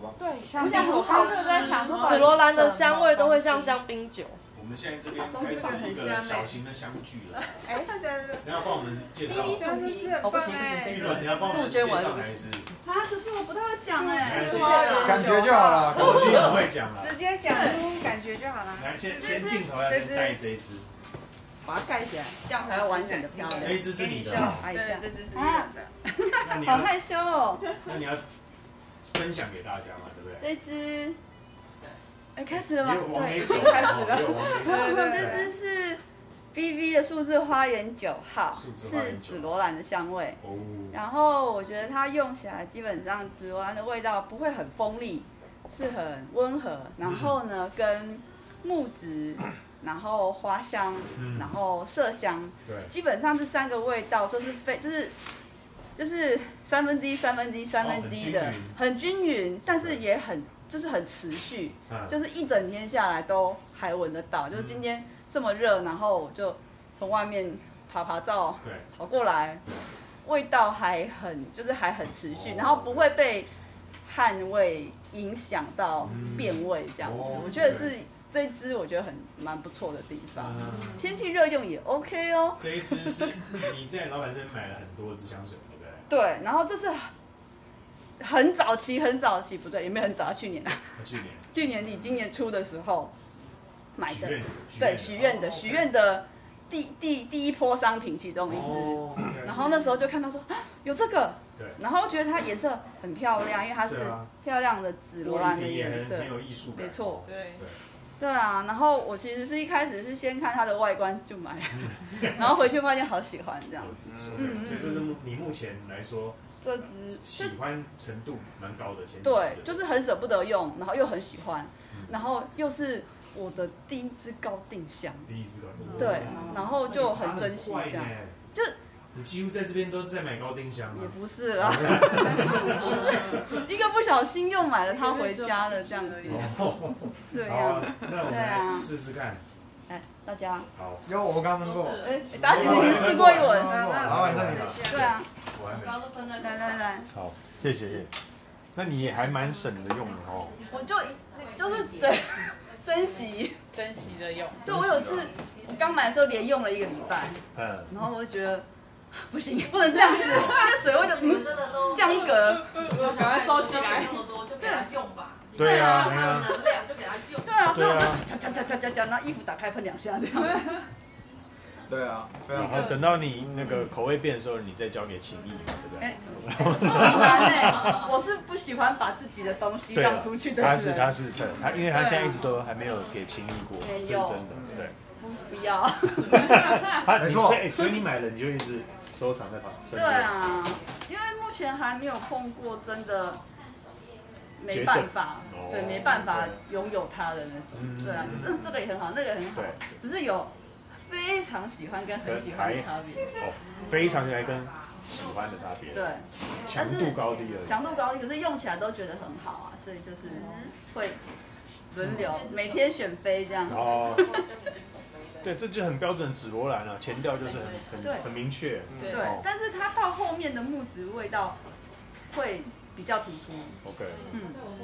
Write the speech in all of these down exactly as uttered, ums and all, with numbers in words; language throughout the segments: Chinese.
不好？ 对，香槟，我刚刚就在想说， 紫罗兰的香味都会像香槟酒。 我们现在这边开始一个小型的相聚了。 哎，他现在你要帮我们介绍？ 哦，不行不行， 玉伦，你要帮我们介绍哪一支？ 啊，可是我不太会讲哎， 感觉就好了。 国军很会讲了， 直接讲出感觉就好了。 来，先先镜头要先带这一支， 把它盖起来，这样才会完整的漂亮。 这一支是你的， 对，这支是你的。 那你好害羞哦。 那你要分享给大家嘛，对不对？ 这支。哎，开始了吗？ 对， 已经开始了。 对对对，这支是 B B 的数字花园九号，是紫罗兰的香味。哦。然后我觉得它用起来基本上紫罗兰的味道不会很锋利，是很温和。然后呢，跟木质，然后花香，然后麝香，对，基本上这三个味道都是非就是就是三分之一、三分之一、三分之一的，很均匀，但是也很。就是很持续，就是一整天下来都还闻得到。就是今天这么热，然后我就从外面爬爬照跑过来，味道还很就是还很持续，然后不会被汗味影响到变味这样子。我觉得是这一支我觉得很蛮不错的地方。天气热用也 OK 哦。 这一支是你在老板这边买了很多支香水，对不对？ 对，然后这是。很早期，很早期，不对，也没有很早，去年啊， 去年， 去年底，今年初的时候买的，对，许愿的，许愿的第第第一波商品其中一支，然后那时候就看到说有这个，对，然后觉得它颜色很漂亮，因为它是漂亮的紫罗兰的颜色， 很有艺术感， 没错， 对， 对啊，然后我其实是一开始是先看它的外观就买了，然后回去发现好喜欢这样子， 嗯，所以这是你目前来说。 这支喜欢程度蛮高的， 对，就是很舍不得用，然后又很喜欢，然后又是我的第一支高定香， 第一支高定香， 对，然后就很珍惜这样，就你几乎在这边都在买高定香啊？ 也不是啦，一个不小心又买了它回家了这样子，对呀， 那我们来试试看。 来，大家好， 有我刚刚过， 哎，大家已经试过一轮， 老板这里， 对啊， 来来来， 好，谢谢。那你也还蛮省的用的哦。 我就就是对，珍惜珍惜的用。 对，我有次我刚买的时候连用了一个礼拜，嗯，然后我就觉得不行，不能这样子，那水味就嗯降一格， 赶快收起来。 对， 用吧。 对啊， 对啊，能量就给他用。 对啊，所以我就夹夹夹夹夹夹，然后衣服打开喷两下这样。 对啊， 然后等到你那个口味变的时候，你再交给情谊嘛，对不对？ 哎，很难哎，我是不喜欢把自己的东西让出去的人。 他是他是对，他因为他现在一直都还没有给情谊过，这是真的，对。 不要。 没错，所以你买了你就一直收藏在旁身边。 对啊，因为目前还没有碰过真的。没办法，对，没办法拥有它的那种，对啊，就是这个也很好，那个也很好，只是有非常喜欢跟很喜欢的差别。哦， 非常来跟喜欢的差别。 对， 强度高低而已。 强度高低，可是用起来都觉得很好啊，所以就是会轮流每天选妃这样。哦。 对，这就很标准紫罗兰了，前调就是很很很明确。 对，但是它到后面的木质味道会。比较突出 ，OK， 嗯，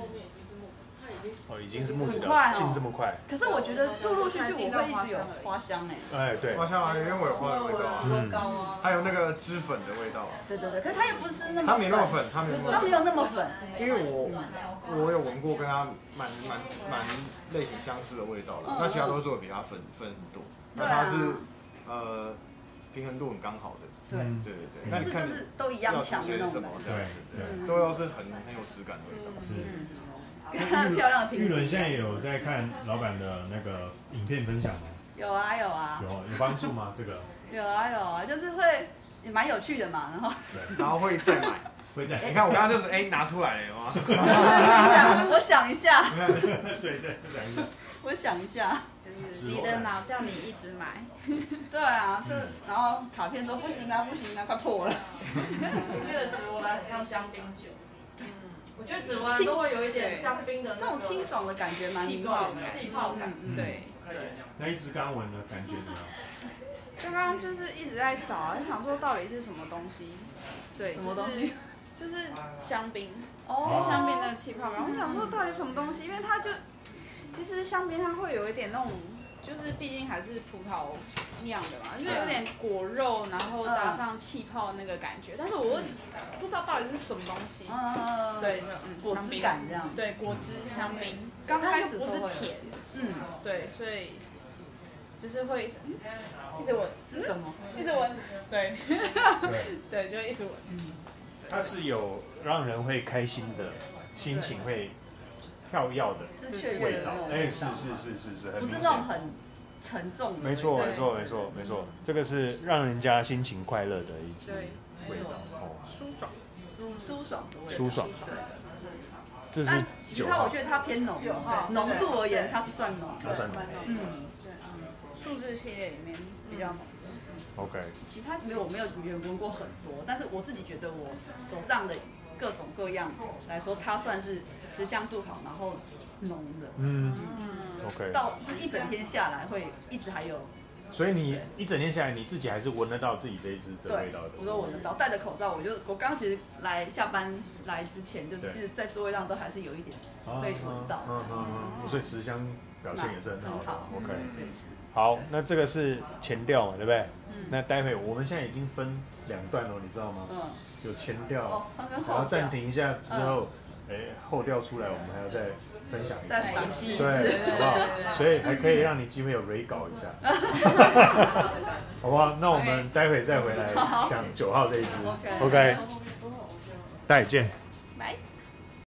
哦，已经是木质了，进这么快。 可是我觉得陆陆续续我会一直有花香哎， 哎对， 花香啊，因为我有花的味道啊， 嗯， 还有那个脂粉的味道啊。 对对对，可是它又不是那么， 它没那么粉，它没那么， 它没有那么粉， 因为我我有闻过跟它蛮蛮蛮类型相似的味道了，那其他都做的比它粉粉很多，那它是呃平衡度很刚好的。对对对对，那你看都一样强的那种， 对对，都要是很很有质感的味道。 嗯，看漂亮的玉伦现在有在看老板的那个影片分享吗？ 有啊有啊。 有有帮助吗？这个？ 有啊有啊，就是会也蛮有趣的嘛，然后对，然后会再买， 会再。 你看我刚刚就是哎拿出来了哇， 我想一下， 对对，想一下， 我想一下。 你的脑叫你一直买， 对啊，这然后卡片说不行啊不行啊，快破了。 我觉得紫罗兰很像香槟酒，嗯，我觉得紫罗兰都会有一点香槟的这种清爽的感觉，蛮气泡气泡感，对对。那一直刚闻的感觉怎么样？ 刚刚就是一直在找，想说到底是什么东西，对， 什么东西？ 就是香槟。 就香槟的气泡感。我想说到底什么东西，因为它就其实香槟它会有一点那种，就是毕竟还是葡萄酿的嘛，就是有点果肉，然后搭上气泡那个感觉，但是我不知道到底是什么东西。 嗯， 对，就嗯， 果汁感这样。 对，果汁香槟， 刚开始不是甜， 嗯， 对，所以就是会一直一直闻， 是什么？ 一直闻，对， 对对，就一直闻。嗯， 它是有让人会开心的心情，会跳跃的味道。哎，是是是是是， 不是那种很沉重的。 没错没错没错没错，这个是让人家心情快乐的一支味道。哦， 舒爽， 舒爽的味道。 舒爽。 对。 这是九号，我觉得它偏浓，浓度而言它是算浓， 它算浓。 嗯， 对，数字系列里面比较浓。 OK。 其他没有，我没有闻过很多，但是我自己觉得我手上的各种各样来说，它算是持香度好，然后浓的。 嗯 ，OK。 到就是一整天下来会一直还有。 所以你一整天下来，你自己还是闻得到自己这一支的味道的。 我都闻得到，戴着口罩，我就我刚其实来下班来之前，就一直在座位上都还是有一点被闻到。 嗯嗯嗯。所以持香表现也是很好的。 好 OK。好，那这个是前调嘛，对不对？那待会我们现在已经分两段了，你知道吗？嗯。有前调，还要暂停一下之后，哎，后调出来，我们还要再分享一次，对，好不好？所以还可以让你机会有 re 稿一下，好不好？那我们待会再回来讲九号这一支 ，OK，待会见。